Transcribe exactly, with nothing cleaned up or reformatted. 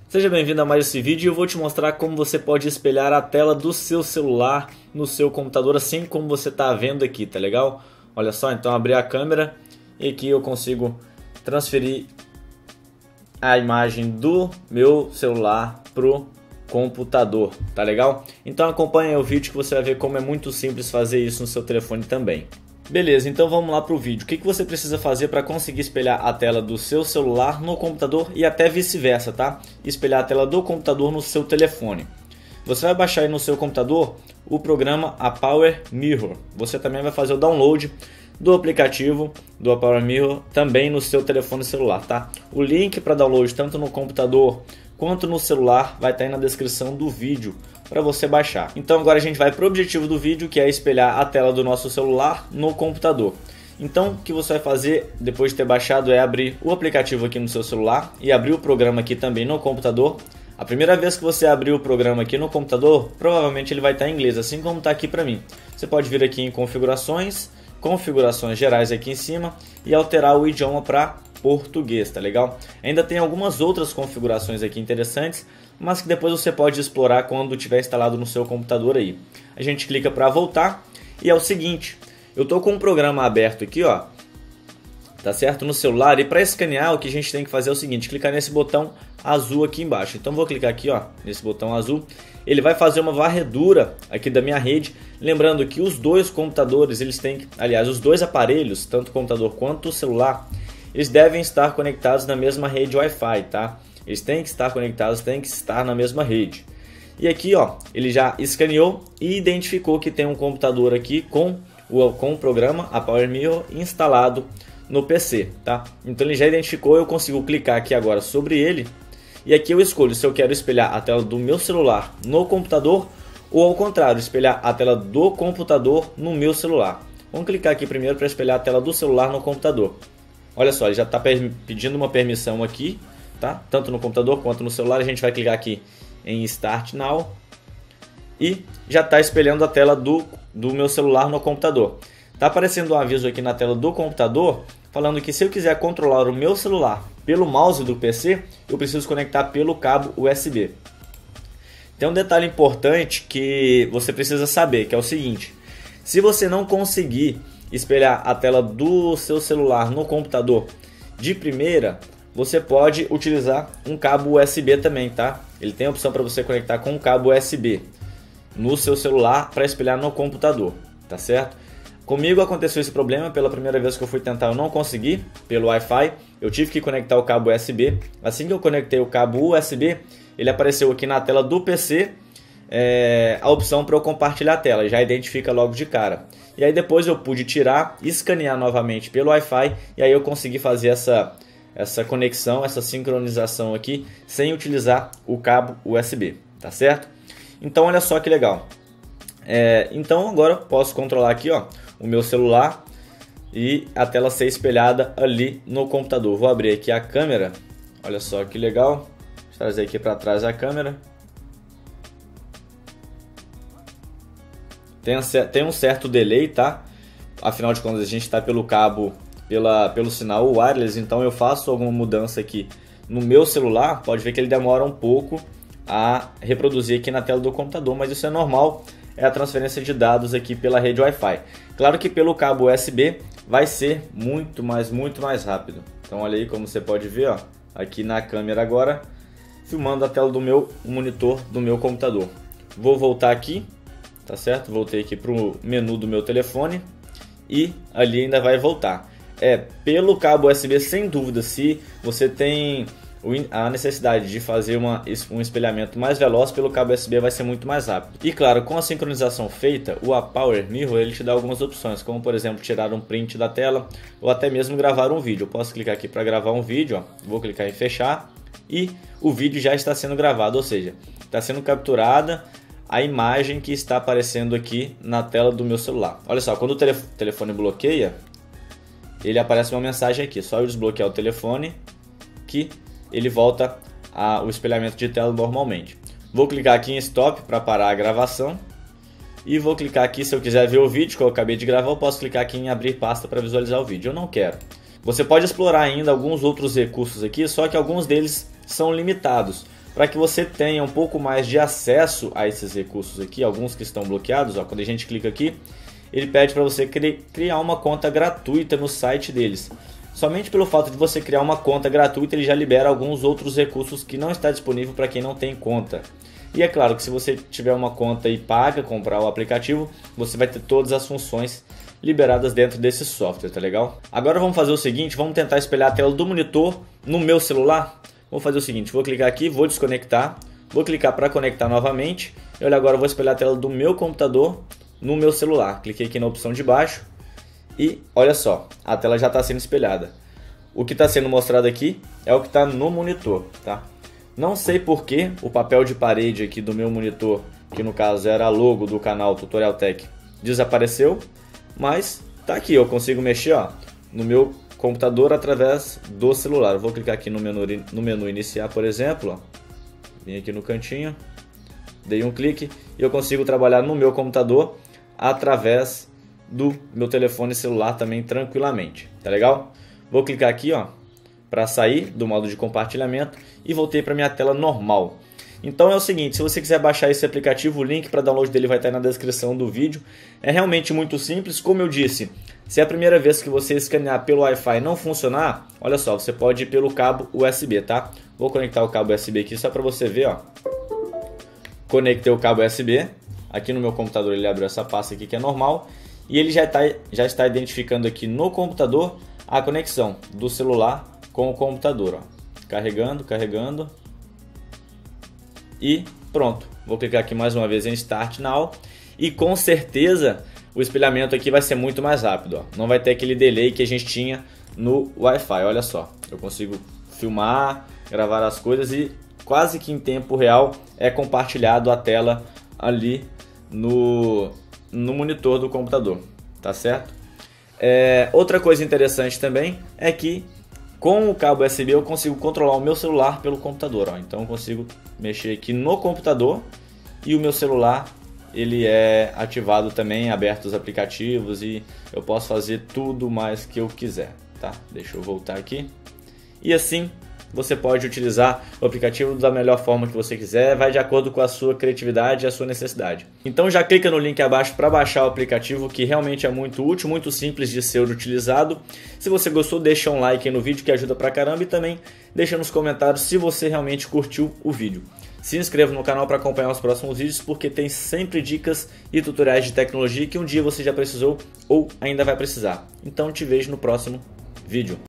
Seja bem-vindo a mais esse vídeo e eu vou te mostrar como você pode espelhar a tela do seu celular no seu computador, assim como você está vendo aqui, tá legal? Olha só, então abri a câmera e aqui eu consigo transferir a imagem do meu celular pro computador, tá legal? Então acompanhe o vídeo que você vai ver como é muito simples fazer isso no seu telefone também. Beleza, então vamos lá para o vídeo. O que que você precisa fazer para conseguir espelhar a tela do seu celular no computador e até vice-versa, tá? Espelhar a tela do computador no seu telefone. Você vai baixar aí no seu computador o programa A Power Mirror. Você também vai fazer o download do aplicativo do A Power Mirror também no seu telefone celular, tá? O link para download tanto no computador quanto no celular vai estar aí na descrição do vídeo para você baixar. Então agora a gente vai para o objetivo do vídeo, que é espelhar a tela do nosso celular no computador. Então o que você vai fazer depois de ter baixado é abrir o aplicativo aqui no seu celular e abrir o programa aqui também no computador. A primeira vez que você abrir o programa aqui no computador, provavelmente ele vai estar em inglês, assim como está aqui para mim. Você pode vir aqui em configurações, configurações gerais aqui em cima e alterar o idioma para português, tá legal? Ainda tem algumas outras configurações aqui interessantes, mas que depois você pode explorar quando tiver instalado no seu computador aí. A gente clica para voltar e é o seguinte, eu tô com um programa aberto aqui, ó, tá certo, no celular, e para escanear o que a gente tem que fazer é o seguinte, clicar nesse botão azul aqui embaixo. Então vou clicar aqui, ó, nesse botão azul, ele vai fazer uma varredura aqui da minha rede, lembrando que os dois computadores, eles têm, aliás, os dois aparelhos, tanto o computador quanto o celular, eles devem estar conectados na mesma rede Wi-Fi, tá? Eles têm que estar conectados, têm que estar na mesma rede. E aqui, ó, ele já escaneou e identificou que tem um computador aqui com o, com o programa A Power Mirror instalado no P C, tá? Então ele já identificou, eu consigo clicar aqui agora sobre ele e aqui eu escolho se eu quero espelhar a tela do meu celular no computador ou ao contrário, espelhar a tela do computador no meu celular. Vamos clicar aqui primeiro para espelhar a tela do celular no computador. Olha só, ele já está pedindo uma permissão aqui, tá? Tanto no computador quanto no celular. A gente vai clicar aqui em Start Now e já está espelhando a tela do, do meu celular no computador. Está aparecendo um aviso aqui na tela do computador falando que se eu quiser controlar o meu celular pelo mouse do P C, eu preciso conectar pelo cabo U S B. Tem um detalhe importante que você precisa saber, que é o seguinte: se você não conseguir espelhar a tela do seu celular no computador de primeira, você pode utilizar um cabo U S B também, tá? Ele tem a opção para você conectar com um cabo U S B no seu celular para espelhar no computador, tá certo? Comigo aconteceu esse problema, pela primeira vez que eu fui tentar eu não consegui pelo Wi-Fi, eu tive que conectar o cabo U S B. Assim que eu conectei o cabo U S B, ele apareceu aqui na tela do P C, é, a opção para eu compartilhar a tela, já identifica logo de cara. E aí depois eu pude tirar, escanear novamente pelo Wi-Fi e aí eu consegui fazer essa, essa conexão, essa sincronização aqui sem utilizar o cabo U S B, tá certo? Então olha só que legal. É, então agora eu posso controlar aqui, ó, o meu celular e a tela ser espelhada ali no computador. Vou abrir aqui a câmera, olha só que legal, vou trazer aqui para trás a câmera. Tem um certo delay, tá? Afinal de contas a gente está pelo cabo, pela, pelo sinal wireless, então eu faço alguma mudança aqui no meu celular, pode ver que ele demora um pouco a reproduzir aqui na tela do computador, mas isso é normal, é a transferência de dados aqui pela rede Wi-Fi. Claro que pelo cabo U S B vai ser muito mais, muito mais rápido. Então olha aí como você pode ver, ó, aqui na câmera agora, filmando a tela do meu monitor do meu computador. Vou voltar aqui. Tá certo? Voltei aqui para o menu do meu telefone e ali ainda vai voltar. É pelo cabo U S B, sem dúvida, se você tem a necessidade de fazer uma, um espelhamento mais veloz, pelo cabo U S B vai ser muito mais rápido. E claro, com a sincronização feita, o A Power Mirror ele te dá algumas opções, como por exemplo tirar um print da tela ou até mesmo gravar um vídeo. Eu posso clicar aqui para gravar um vídeo, ó. Vou clicar em fechar e o vídeo já está sendo gravado, ou seja, está sendo capturada a imagem que está aparecendo aqui na tela do meu celular. Olha só, quando o telef telefone bloqueia, ele aparece uma mensagem aqui, só eu desbloquear o telefone que ele volta ao espelhamento de tela normalmente. Vou clicar aqui em Stop para parar a gravação e vou clicar aqui, se eu quiser ver o vídeo que eu acabei de gravar, eu posso clicar aqui em Abrir pasta para visualizar o vídeo. Eu não quero. Você pode explorar ainda alguns outros recursos aqui, só que alguns deles são limitados. para que você tenha um pouco mais de acesso a esses recursos aqui, alguns que estão bloqueados. Ó, quando a gente clica aqui, ele pede para você criar uma conta gratuita no site deles. Somente pelo fato de você criar uma conta gratuita, ele já libera alguns outros recursos que não está disponível para quem não tem conta. E é claro que se você tiver uma conta e paga, comprar o aplicativo, você vai ter todas as funções liberadas dentro desse software, tá legal? Agora vamos fazer o seguinte, vamos tentar espelhar a tela do monitor no meu celular. Vou fazer o seguinte, vou clicar aqui, vou desconectar, vou clicar para conectar novamente, e olha, agora eu vou espelhar a tela do meu computador no meu celular. Cliquei aqui na opção de baixo e olha só, a tela já está sendo espelhada. O que está sendo mostrado aqui é o que está no monitor, tá? Não sei porque o papel de parede aqui do meu monitor, que no caso era a logo do canal Tutorial Tech, desapareceu, mas tá aqui, eu consigo mexer, ó, no meu computador através do celular. Eu vou clicar aqui no menu, no menu iniciar, por exemplo, ó. Vim aqui no cantinho, dei um clique e eu consigo trabalhar no meu computador através do meu telefone celular também tranquilamente, tá legal? Vou clicar aqui, ó, para sair do modo de compartilhamento e voltei para minha tela normal. Então é o seguinte, se você quiser baixar esse aplicativo, o link para download dele vai estar na descrição do vídeo. É realmente muito simples, como eu disse, se é a primeira vez que você escanear pelo Wi-Fi e não funcionar, olha só, você pode ir pelo cabo U S B, tá? Vou conectar o cabo U S B aqui só para você ver, ó. Conectei o cabo U S B, aqui no meu computador ele abriu essa pasta aqui que é normal, e ele já, tá, já está identificando aqui no computador a conexão do celular com o computador, ó. Carregando, carregando. E pronto, vou clicar aqui mais uma vez em Start Now e com certeza o espelhamento aqui vai ser muito mais rápido, ó. Não vai ter aquele delay que a gente tinha no Wi-Fi, olha só. Eu consigo filmar, gravar as coisas e quase que em tempo real é compartilhado a tela ali no, no monitor do computador, tá certo? É, outra coisa interessante também é que com o cabo U S B eu consigo controlar o meu celular pelo computador, ó. Então eu consigo mexer aqui no computador e o meu celular ele é ativado também, aberto os aplicativos e eu posso fazer tudo mais que eu quiser, tá? Deixa eu voltar aqui. E assim você pode utilizar o aplicativo da melhor forma que você quiser, vai de acordo com a sua criatividade e a sua necessidade. Então já clica no link abaixo para baixar o aplicativo, que realmente é muito útil, muito simples de ser utilizado. Se você gostou, deixa um like aí no vídeo que ajuda pra caramba e também deixa nos comentários se você realmente curtiu o vídeo. Se inscreva no canal para acompanhar os próximos vídeos, porque tem sempre dicas e tutoriais de tecnologia que um dia você já precisou ou ainda vai precisar. Então te vejo no próximo vídeo.